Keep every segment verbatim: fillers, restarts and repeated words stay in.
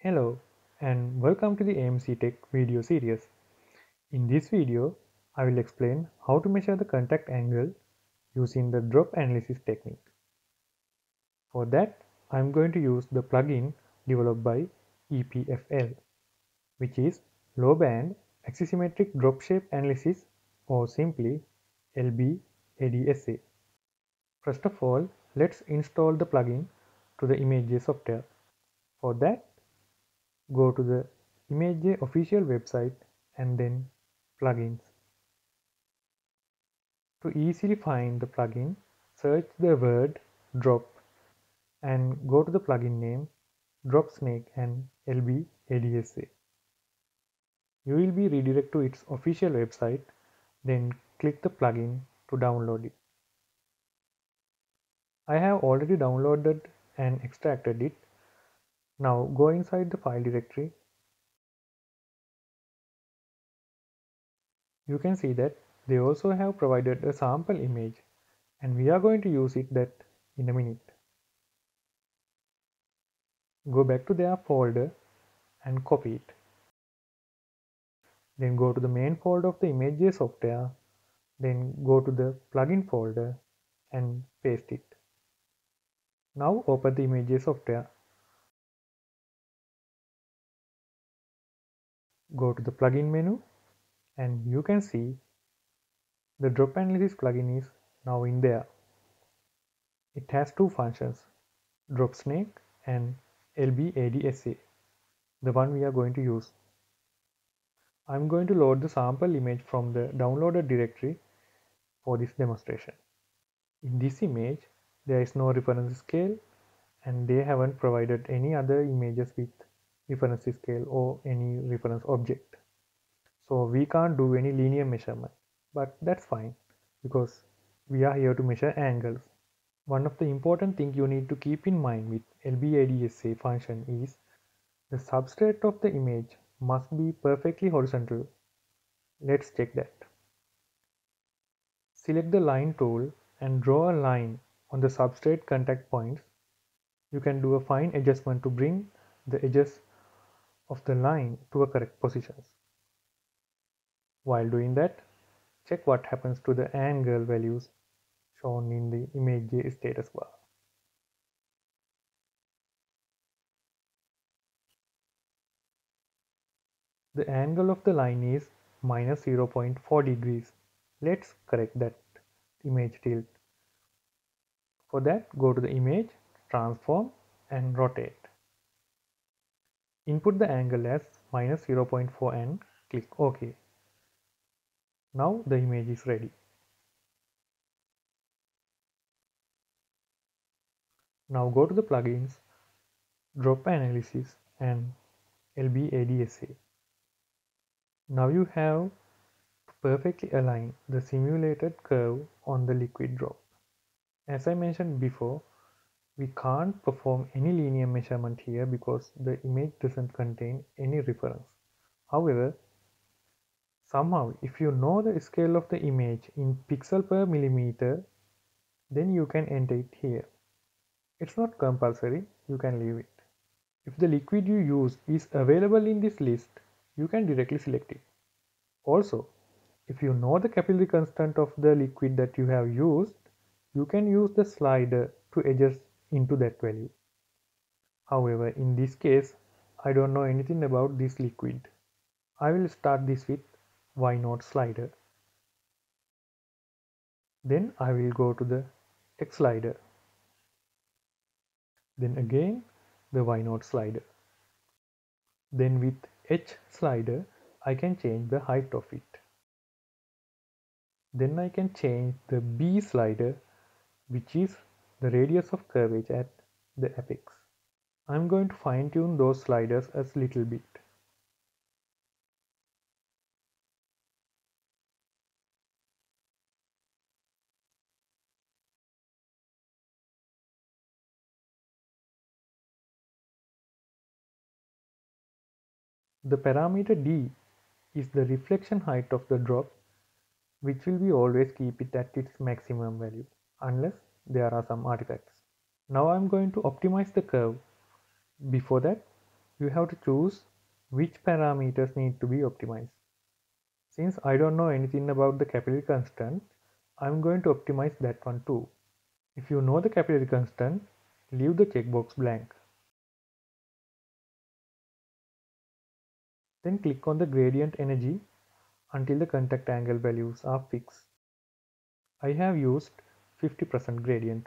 Hello and welcome to the A M C-Tec video series. In this video, I will explain how to measure the contact angle using the drop analysis technique. For that, I am going to use the plugin developed by E P F L, which is Low Band Axisymmetric Drop Shape Analysis, or simply L B A D S A. First of all, let's install the plugin to the ImageJ software. For that, go to the ImageJ official website and then plugins. To easily find the plugin, search the word drop and go to the plugin name Drop Snake and L B A D S A. You will be redirected to its official website, then click the plugin to download it. I have already downloaded and extracted it. Now go inside the file directory. You can see that they also have provided a sample image, and we are going to use it that in a minute. Go back to their folder and copy it. Then go to the main folder of the ImageJ software, then go to the plugin folder and paste it. Now open the ImageJ software. Go to the plugin menu and you can see the drop analysis plugin is now in there. It has two functions, drop snake and L B A D S A, the one we are going to use. I'm going to load the sample image from the downloaded directory for this demonstration. In this image, there is no reference scale and they haven't provided any other images with reference scale or any reference object. So we can't do any linear measurement, but that's fine because we are here to measure angles. One of the important things you need to keep in mind with L B A D S A function is the substrate of the image must be perfectly horizontal. Let's check that. Select the line tool and draw a line on the substrate contact points. You can do a fine adjustment to bring the edges of the line to a correct positions. While doing that, check what happens to the angle values shown in the ImageJ status bar. The angle of the line is minus zero point four degrees. Let's correct that image tilt. For that, go to the image, transform and rotate. Input the angle as minus zero point four and click OK. Now the image is ready. Now go to the plugins, drop analysis and L B A D S A. Now you have to perfectly align the simulated curve on the liquid drop. As I mentioned before, we can't perform any linear measurement here because the image doesn't contain any reference. However, somehow if you know the scale of the image in pixel per millimeter, then you can enter it here. It's not compulsory, you can leave it. If the liquid you use is available in this list, you can directly select it. Also, if you know the capillary constant of the liquid that you have used, you can use the slider to adjust into that value. However, in this case, I don't know anything about this liquid. I will start this with Y not slider. Then I will go to the X slider. Then again the Y not slider. Then with H slider, I can change the height of it. Then I can change the B slider, which is the radius of curvature at the apex. I'm going to fine tune those sliders a little bit. The parameter D is the reflection height of the drop, which will be always keep it at its maximum value unless there are some artifacts. Now I'm going to optimize the curve. Before that, you have to choose which parameters need to be optimized. Since I don't know anything about the capillary constant, I'm going to optimize that one too. If you know the capillary constant, leave the checkbox blank. Then click on the gradient energy until the contact angle values are fixed. I have used fifty percent gradient.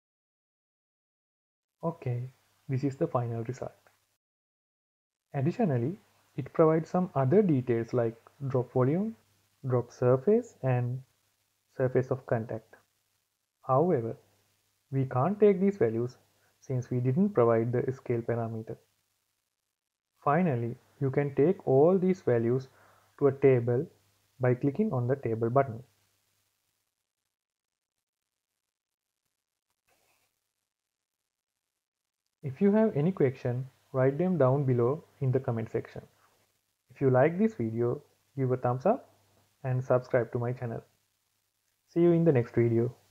Okay, this is the final result. Additionally, it provides some other details like drop volume, drop surface, and surface of contact. However, we can't take these values since we didn't provide the scale parameter. Finally, you can take all these values to a table by clicking on the table button. If you have any question, write them down below in the comment section. If you like this video, give a thumbs up and subscribe to my channel. See you in the next video.